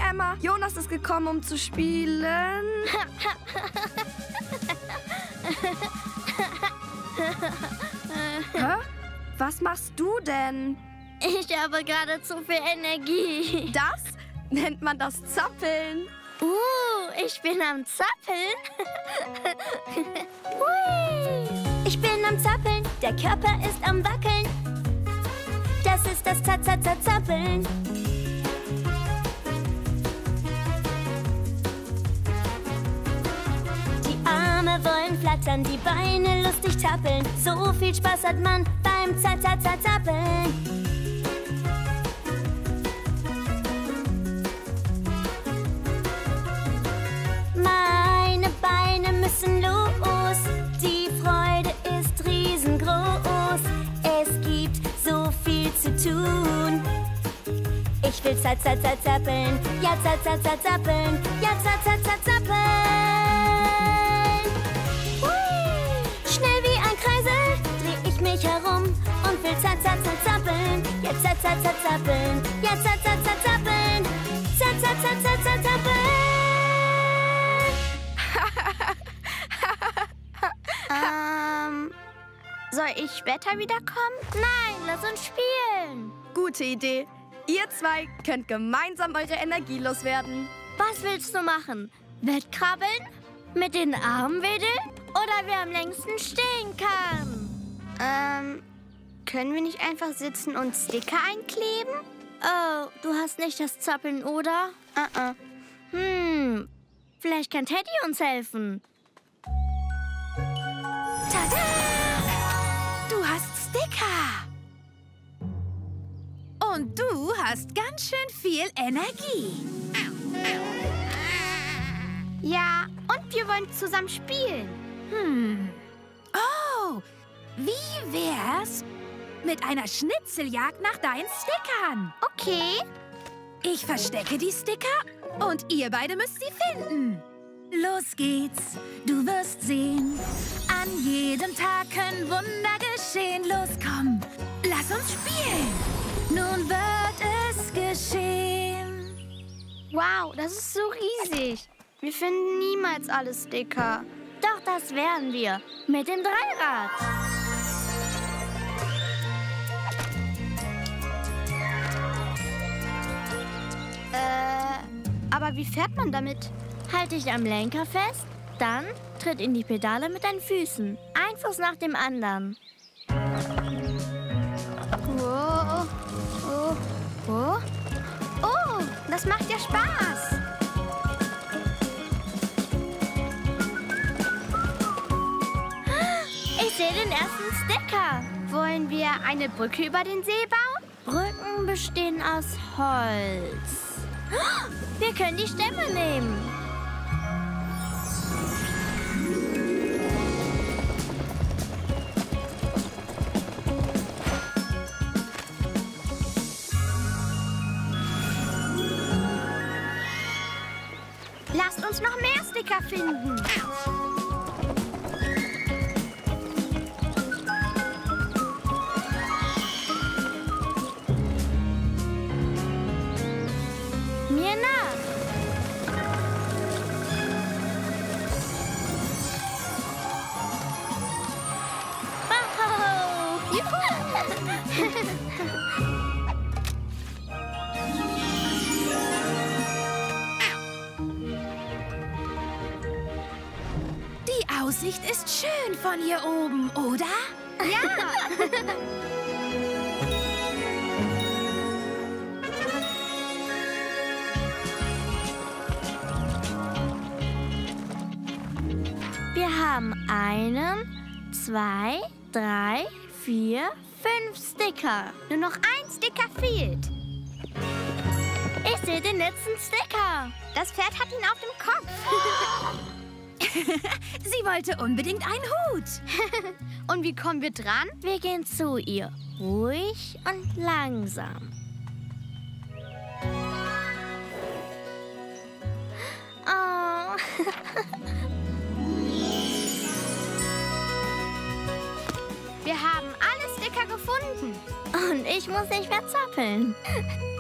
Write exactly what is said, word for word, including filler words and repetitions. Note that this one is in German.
Emma, Jonas ist gekommen, um zu spielen. Hä? Was machst du denn? Ich habe gerade zu viel Energie. Das nennt man das Zappeln. Uh, ich bin am Zappeln. Hui. Ich bin am Zappeln, der Körper ist am Wackeln. Das ist das Za-Za-Za-Zappeln. Die Arme wollen flattern, die Beine lustig tappeln. So viel Spaß hat man beim Za-Za-Za-Zappeln. Meine Beine müssen los, die Freude ist riesengroß. Es gibt so viel zu tun. Ich will za-za-za-zappeln, ja za-za-za-zappeln, ja za-za-za-zappeln. Hui! Schnell wie ein Kreisel dreh ich mich herum und will za-za-za-zappeln, ja za-za-za-zappeln, ja za-za-za-zappeln, za-za-za-za-zappeln. ähm, soll ich später wiederkommen? Nein, lass uns spielen. Gute Idee. Ihr zwei könnt gemeinsam eure Energie loswerden. Was willst du machen? Wettkrabbeln? Mit den Armen wedeln? Oder wer am längsten stehen kann? Ähm, können wir nicht einfach sitzen und Sticker einkleben? Oh, du hast nicht das Zappeln, oder? Uh-uh. Hm, vielleicht kann Teddy uns helfen. Tada! Du hast Sticker. Und du hast ganz schön viel Energie. Ja, und wir wollen zusammen spielen. Hm. Oh, wie wär's mit einer Schnitzeljagd nach deinen Stickern? Okay. Ich verstecke die Sticker und ihr beide müsst sie finden. Los geht's, du wirst sehen. An jedem Tag können Wunder geschehen. Los, komm, lass uns spielen. Nun wird es geschehen. Wow, das ist so riesig. Wir finden niemals alle Sticker. Doch, das werden wir. Mit dem Dreirad. Äh, aber wie fährt man damit? Halt dich am Lenker fest, dann tritt in die Pedale mit deinen Füßen. Ein Fuß nach dem anderen. Oh, oh, oh. Oh, das macht ja Spaß. Ich sehe den ersten Sticker. Wollen wir eine Brücke über den See bauen? Brücken bestehen aus Holz. Wir können die Stämme nehmen. Lasst uns noch mehr Sticker finden. Mir nach. Wow. Juhu. Die Aussicht ist schön von hier oben, oder? Ja. Wir haben einen, zwei, drei, vier, fünf Sticker. Nur noch ein Sticker fehlt. Ich sehe den letzten Sticker. Das Pferd hat ihn auf dem Kopf. Sie wollte unbedingt einen Hut. Und wie kommen wir dran? Wir gehen zu ihr. Ruhig und langsam. Oh. Wir haben alle Sticker gefunden. Und ich muss nicht mehr zappeln.